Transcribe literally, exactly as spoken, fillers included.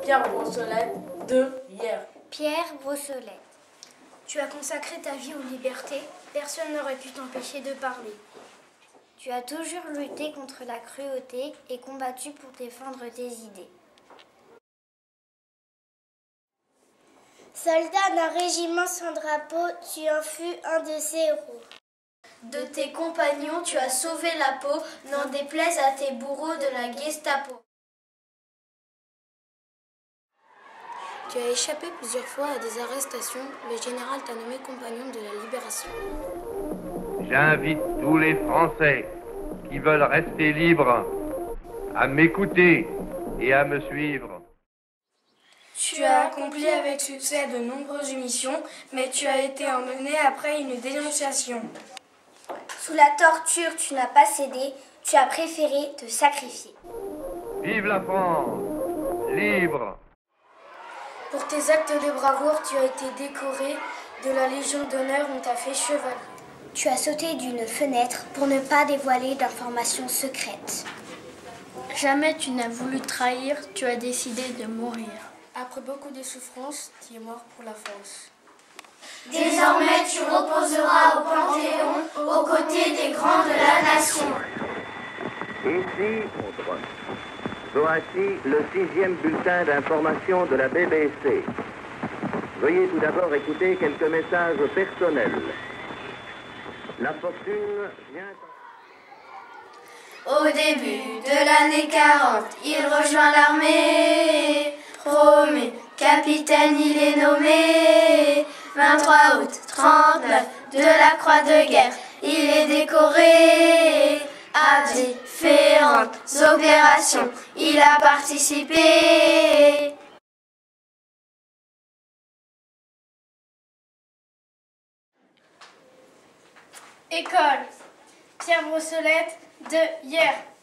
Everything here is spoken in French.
Pierre Brossolette de hier. Pierre Brossolette. Tu as consacré ta vie aux libertés. Personne n'aurait pu t'empêcher de parler. Tu as toujours lutté contre la cruauté et combattu pour défendre tes idées. Soldat d'un régiment sans drapeau, tu en fus un de ses héros. De tes compagnons, tu as sauvé la peau, n'en déplaise à tes bourreaux de la Gestapo. Tu as échappé plusieurs fois à des arrestations. Le général t'a nommé compagnon de la libération. J'invite tous les Français qui veulent rester libres à m'écouter et à me suivre. Tu as accompli avec succès de nombreuses missions, mais tu as été emmené après une dénonciation. Sous la torture, tu n'as pas cédé, tu as préféré te sacrifier. Vive la France, libre! Pour tes actes de bravoure, tu as été décoré de la Légion d'honneur, on t'a fait chevalier. Tu as sauté d'une fenêtre pour ne pas dévoiler d'informations secrètes. Jamais tu n'as voulu trahir, tu as décidé de mourir. Après beaucoup de souffrances, tu es mort pour la France. Désormais, tu reposeras au Panthéon, aux côtés des grands de la nation. Ici, voici le sixième bulletin d'information de la B B C. Veuillez tout d'abord écouter quelques messages personnels. La fortune vient... Au début de l'année quarante, il rejoint l'armée. Promu capitaine, il est nommé. vingt-trois août trente-neuf, de la croix de guerre, il est décoré. À différentes opérations, il a participé. École Pierre Brossolette de hier.